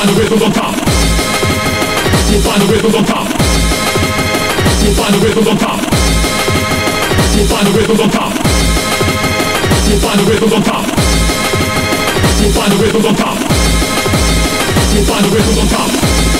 find the rhythms on top. You'll find the rhythms on top. You'll find the rhythms on top. You'll find the rhythms on top. You'll find the rhythms on top. You'll find the rhythms on top. You'll find the rhythms on top.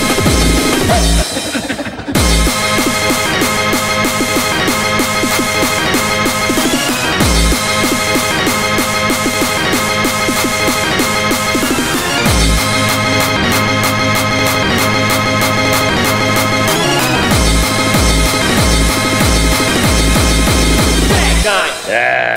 Yeah.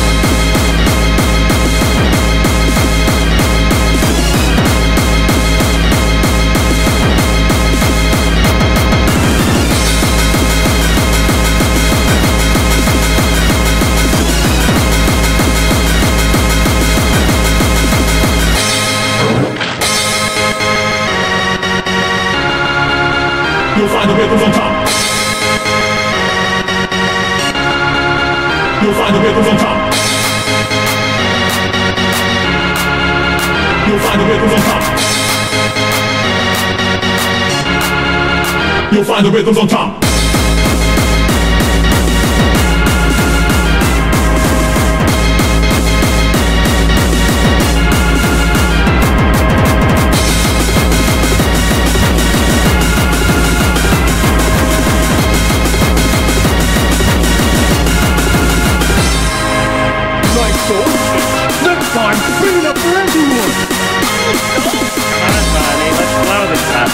You'll find the rhythms on top. You'll find the rhythms on top. You'll find the rhythms on top. You'll find the rhythms on top. Next time, bring it up for everyone! Come on, Bonnie, let's blow this up.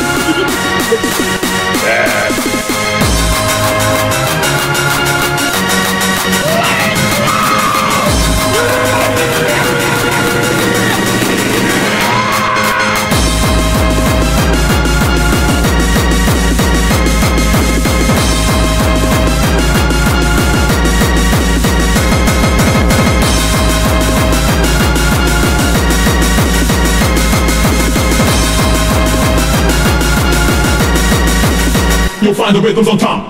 You'll find the rhythms on top.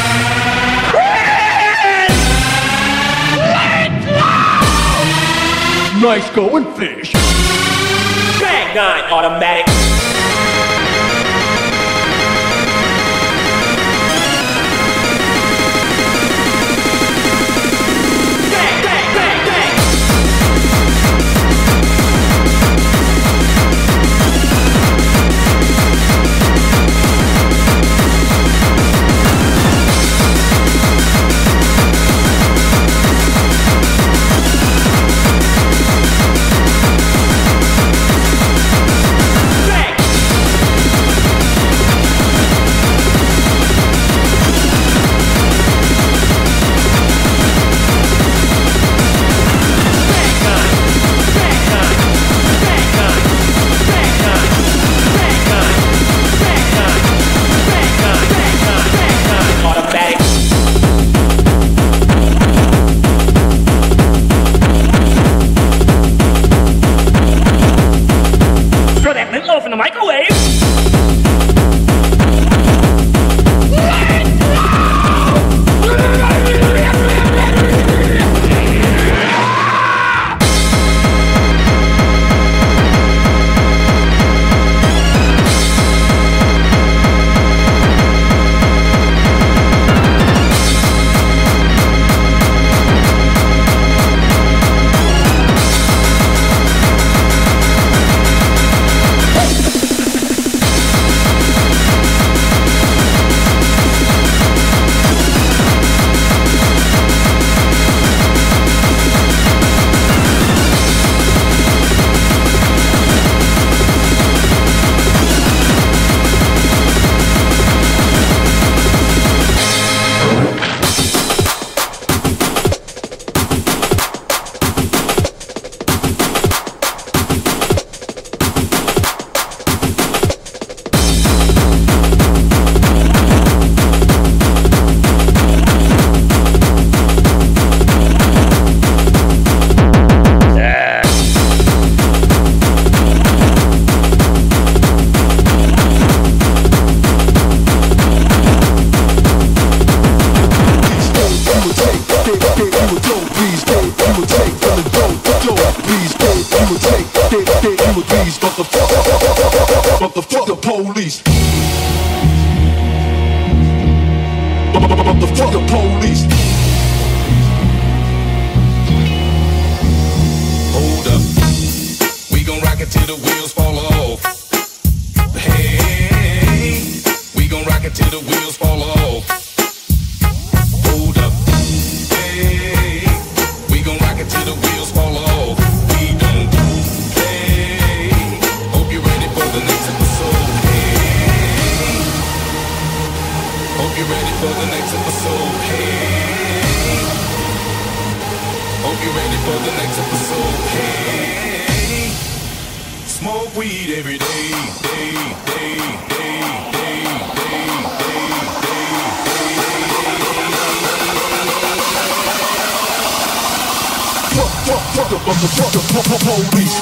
Nice going, fish! Bang on, automatic. Bang, bang, bang, bang. In the microwave. Please, motherfucker. But the fuck the police. But the fuck the police. Hold up. We gon' rock it till the wheels fall off. Hey, we gon' rock it till the wheels fall off. Hold up. Hey, we gon' rock it till the wheels fall off. We don't play. Hope you're ready for the next episode. Hey, hope you're ready for the next episode. Hey, hope you're ready for the next episode. Hey, smoke weed every day, day, day, day, day, day, day, fuck the police.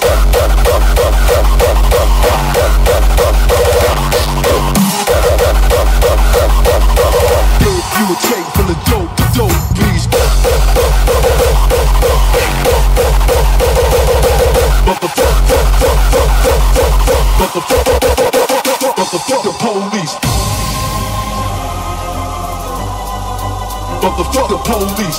If you would take from the dope, please. But the fuck the police. But the fuck the police.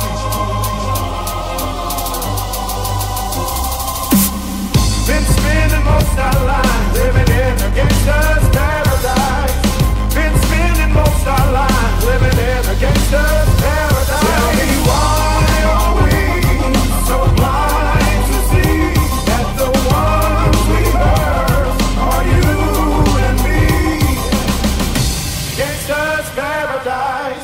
Been spending most our lives living in a gangster's paradise. Been spending most our lives living in a gangster's paradise. Tell me why are we so blind to see that the ones we hurt are you and me? Gangster's paradise.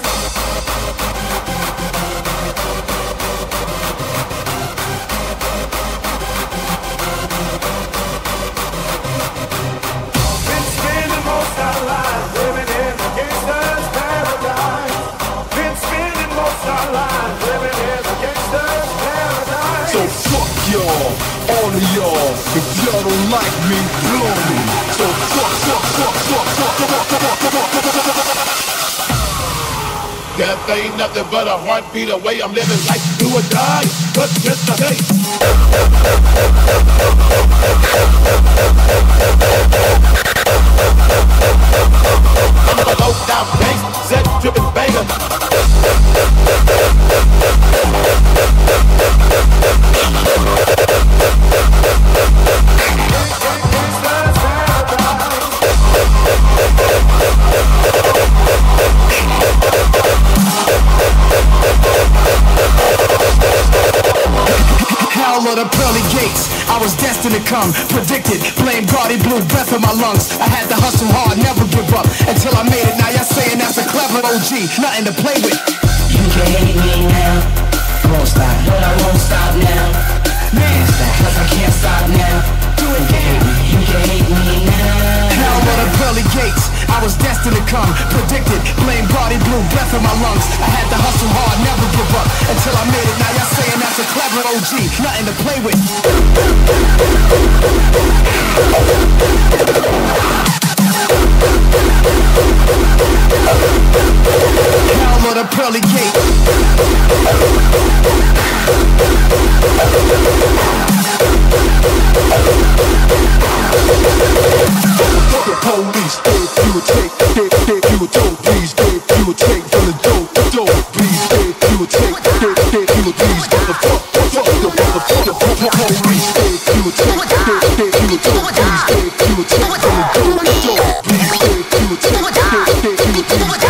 All of y'all, if y'all don't like me, blow me. So fuck. Death ain't nothing but a heartbeat away. I'm living life, do or die, but just a day. I'm a low-down gangster, set dripping banger. Of the pearly gates, I was destined to come, predicted, blame God, he blew breath in my lungs. I had to hustle hard, never give up, until I made it. Now you're saying that's a clever OG, nothing to play with. You can hate me now, won't stop, but I won't stop now. Man, cause I can't stop now. Do it again, you can hate me now. Hell of the pearly gates, I was destined to come, predicted, blame God, he blew breath in my lungs. I had to hustle hard, never give up, until I made it. Now you're saying that's a clever OG, nothing to play with. Hell of the pearly gate. Fuck the police. If you would take, if you would dope, please. If you would take from the dope, please. If you would take, if you would please. Fuck the police. If you would take, if you would dope, please. If you would take from the dope, please. If you would take, if you would please.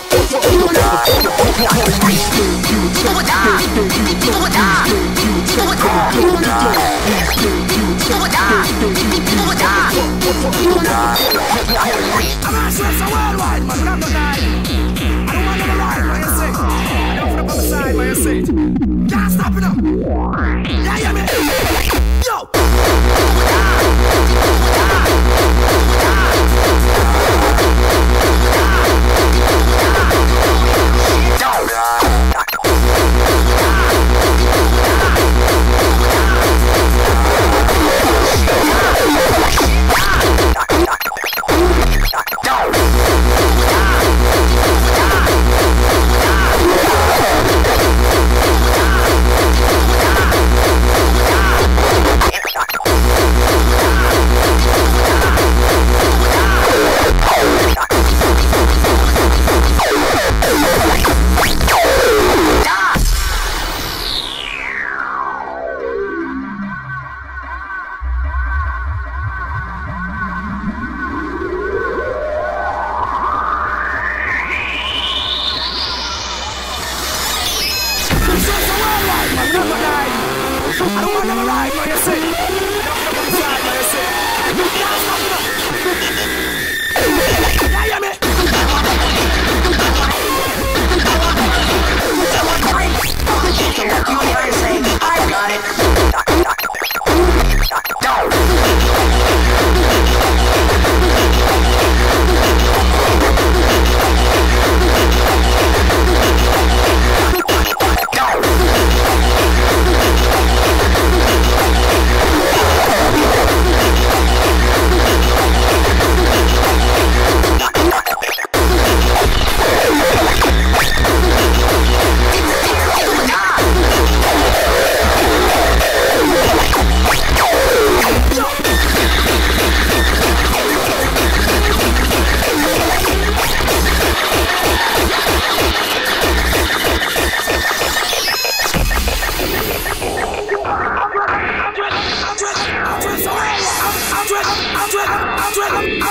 Can't stop it up. Yeah, yeah, man. Yo.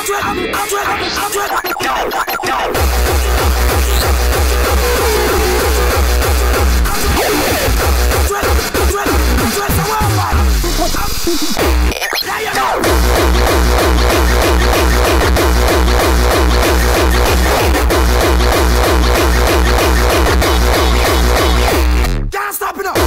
Can't stop it up.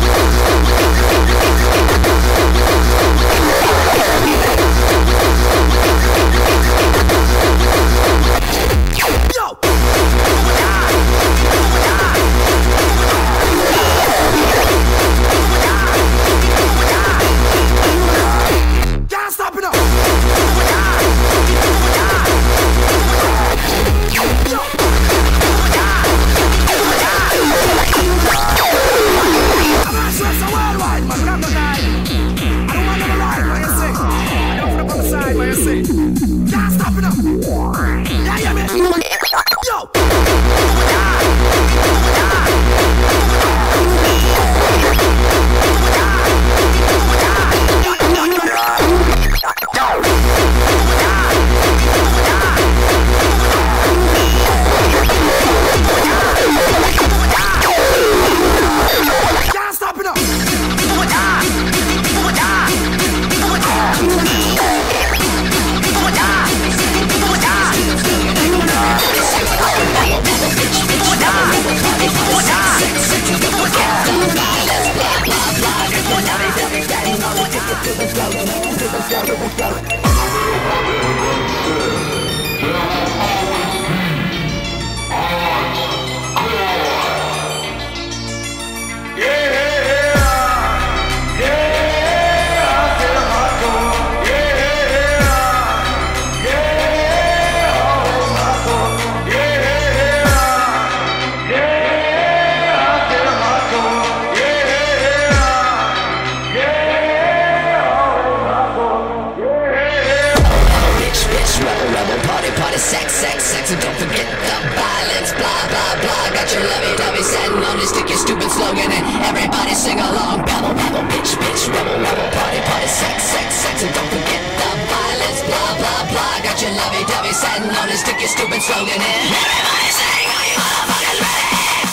sex, and don't forget the violence, blah, blah, blah. Got your lovey-dovey setting on to stick your stupid slogan and everybody sing along. Babble, babble, bitch, bitch, rebel, rebel, party, party, sex, and don't forget the violence, blah, blah, blah. Got your lovey-dovey setting on to stick your stupid slogan and everybody sing, are you motherfuckers ready?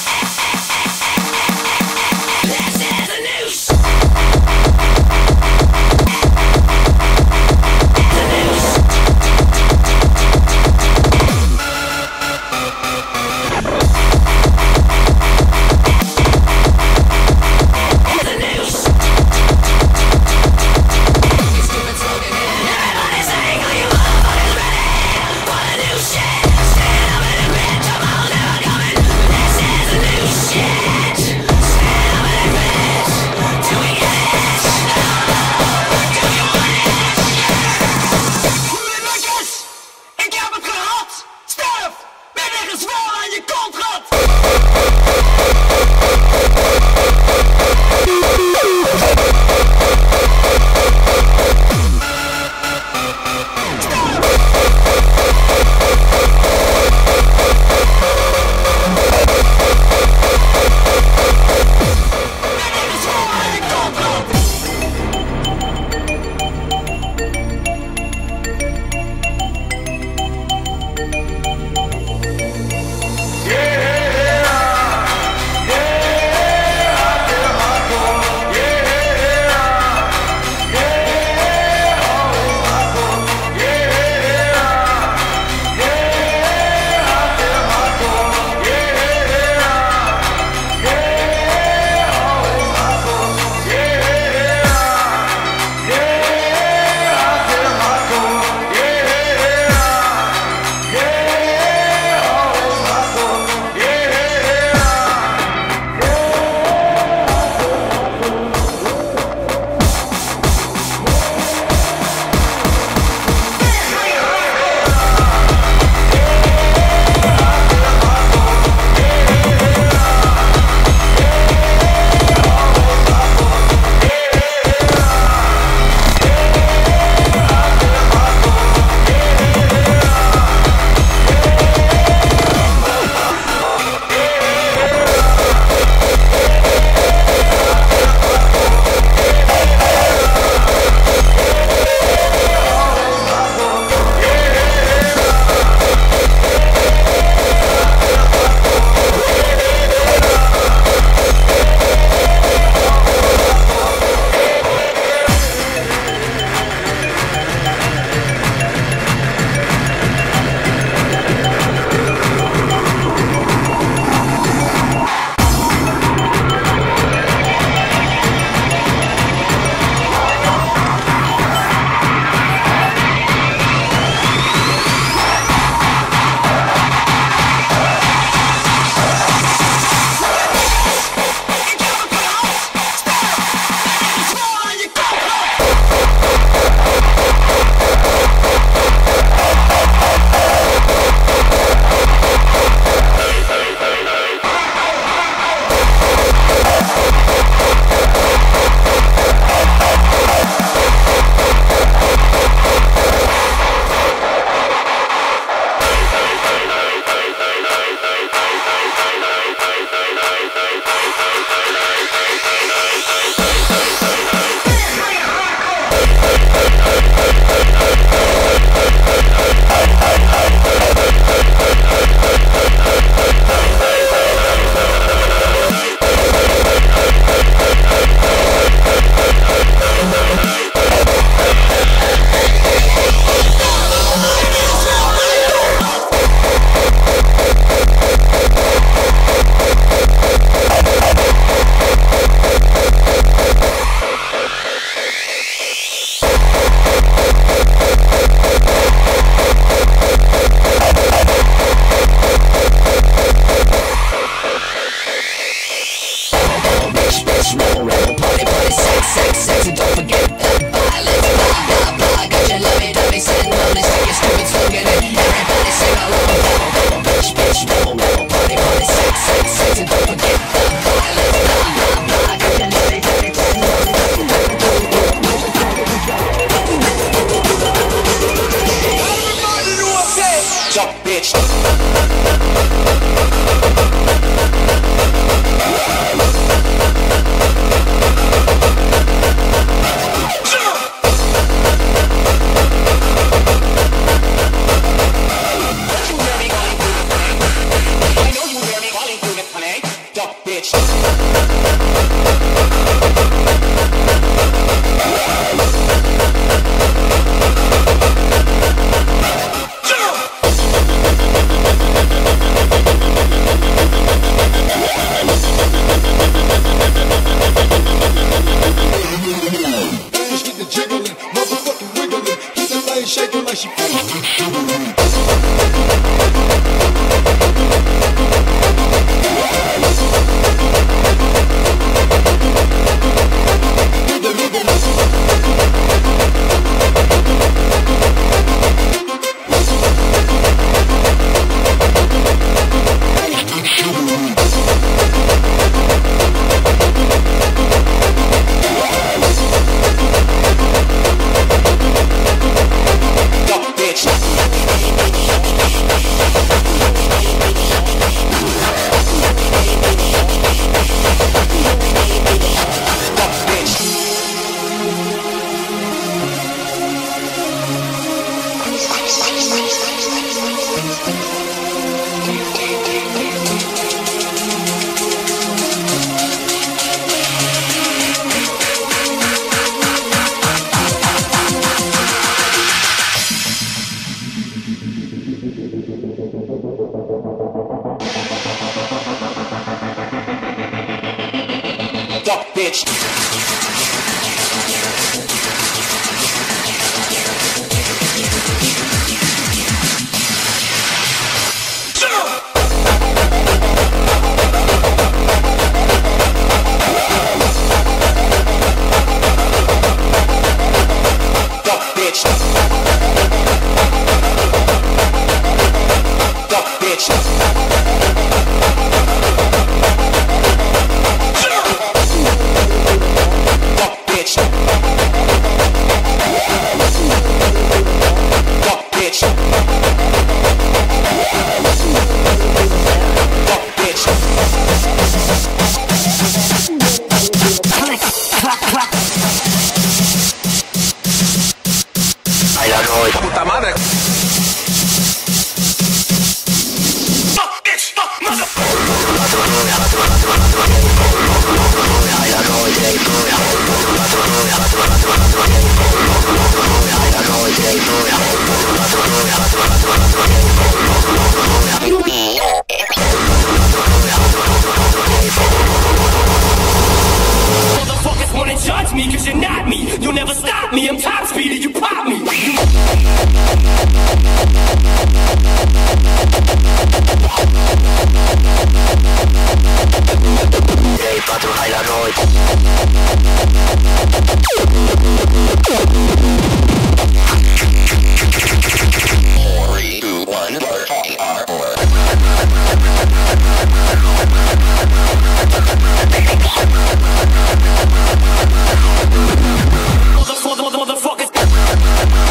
This is the noose. The noose. Everybody sing, are you motherfuckers ready? Wanna do shit? Stand up and admit Motherfuckers.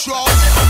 control.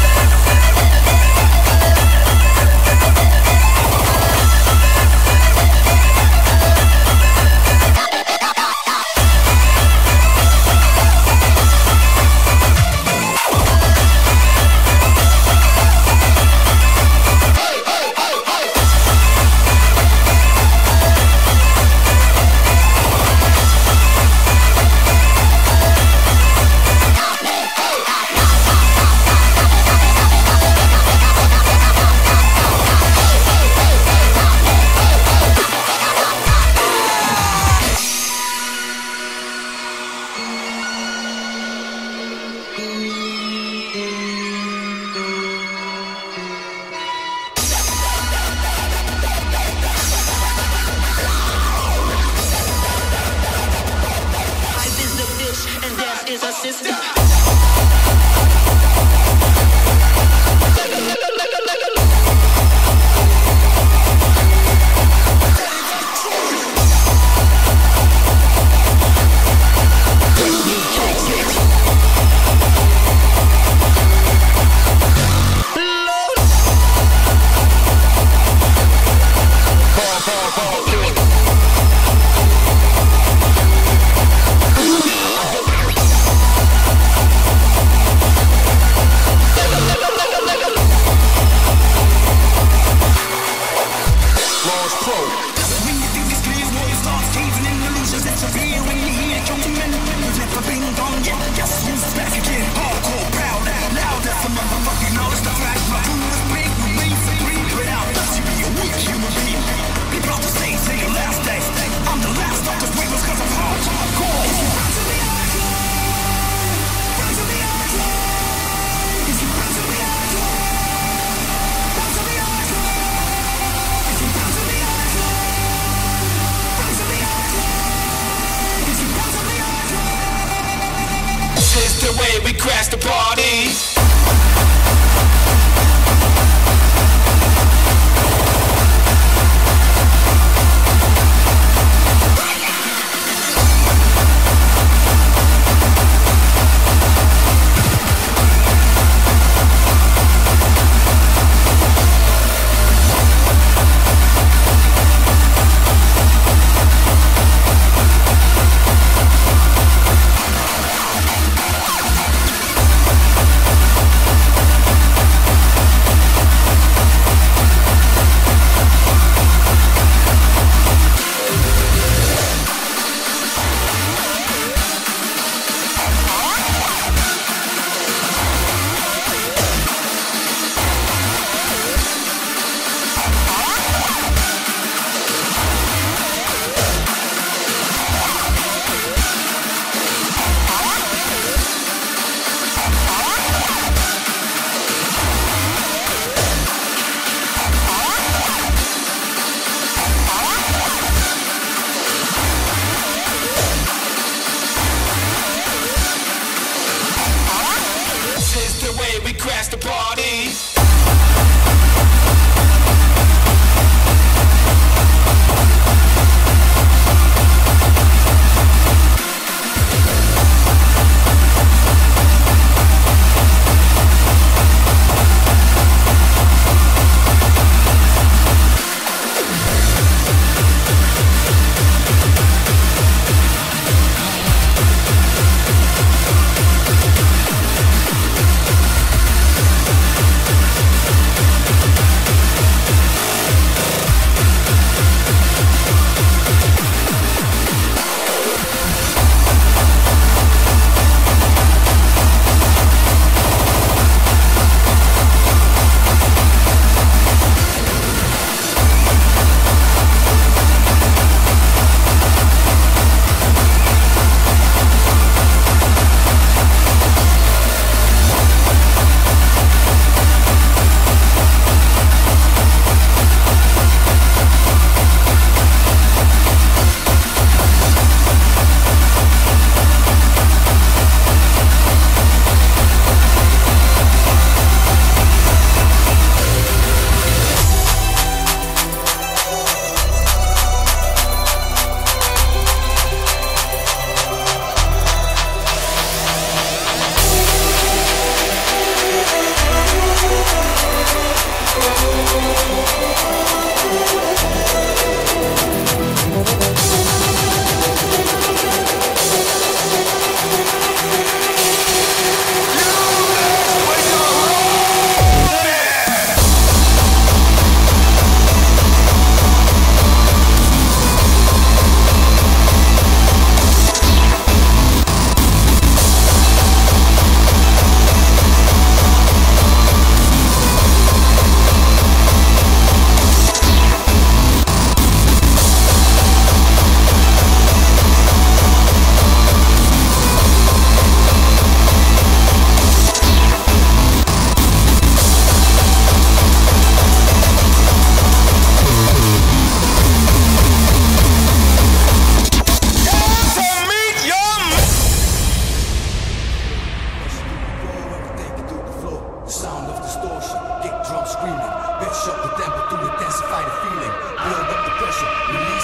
We crash the party.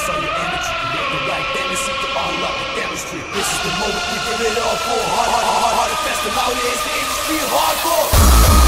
focus on your energy. Make the right tendency to unlock the chemistry. This is the moment we give it all for. Hard and fast, the louder is the industry of hardcore.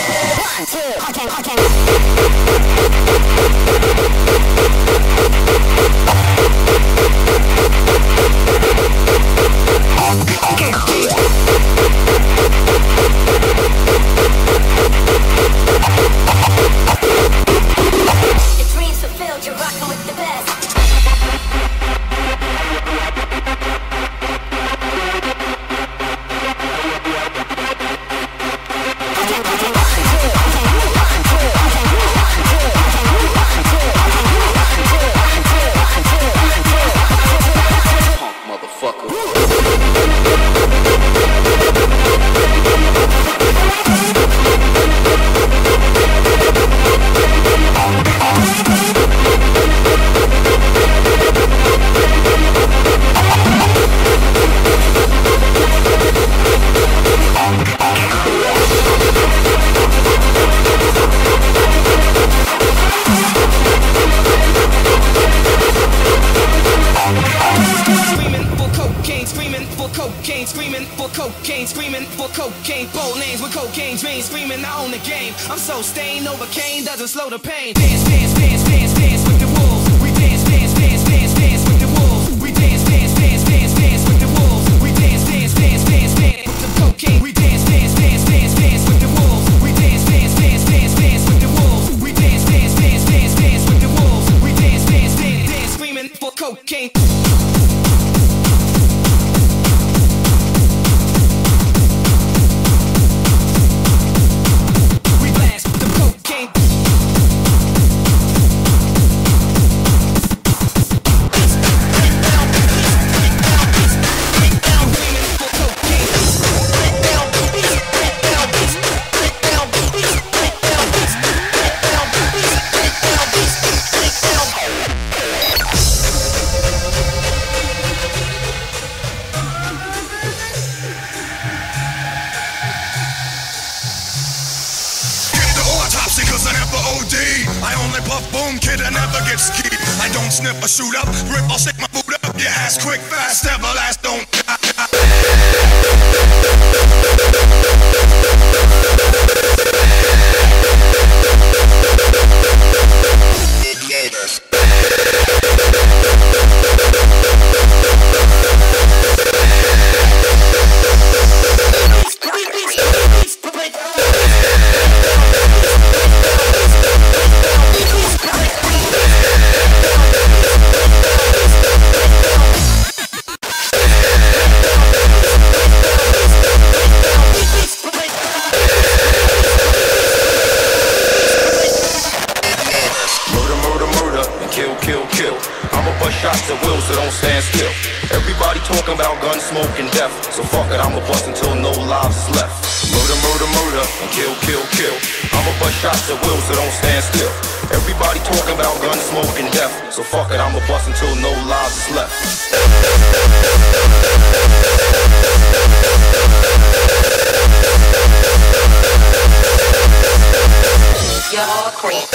I can't cocaine, screaming for cocaine. Bold names with cocaine dreams, screaming I own the game. I'm so stained, Novocaine doesn't slow the pain. Dance, dance, dance, dance, dance with the wolves. We dance, dance, dance, dance, dance with the wolves. We dance, dance, dance, dance, dance with the wolves. We dance, dance, dance, dance, dance with the cocaine. We dance, dance, dance, dance, dance with the wolves. We dance, dance, dance, dance, dance with the wolves. We dance, dance, dance, dance, dance with the wolves. We dance, dance, dance, dance, screaming for cocaine. I don't snip or shoot up, rip or stick my boot up. Your ass quick, fast, everlast, don't die. Smoking death, so fuck it, I'ma bust until no lives is left. Murder, murder, murder, and kill, kill, kill. I'ma bust shots at will, so don't stand still. Everybody talking about gun smoke and death, so fuck it, I'ma bust until no lives is left. You're all creep.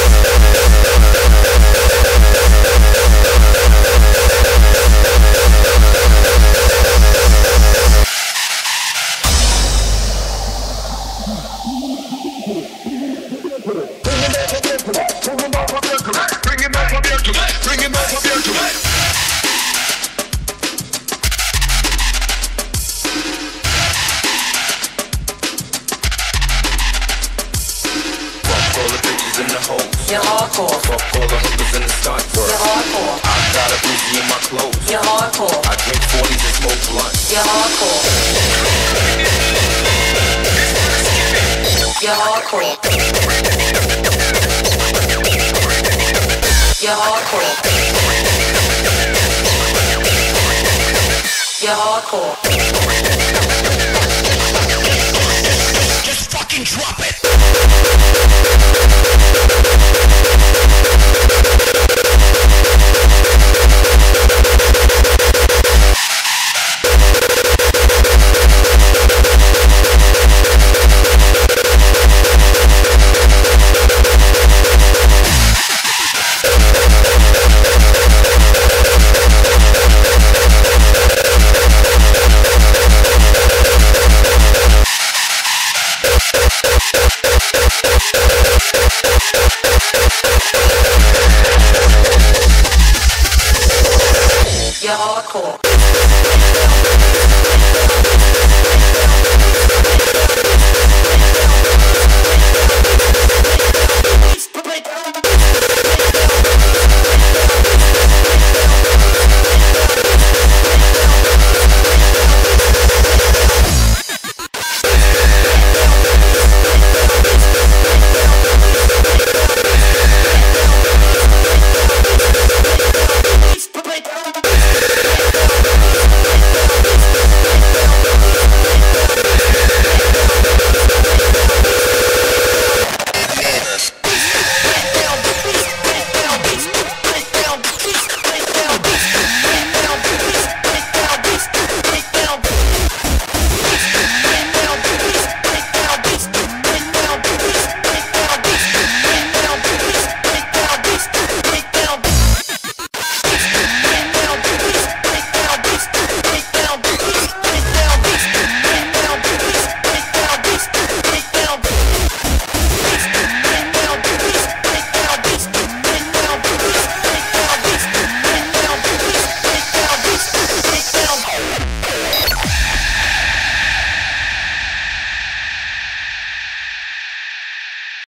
You're hardcore. Fuck all the hookers in the stunt world. You're hardcore. I got a Uzi in my clothes. You're hardcore. I drink 40s and smoke blunts. You're hardcore. You're hardcore. You're hardcore. You're hardcore.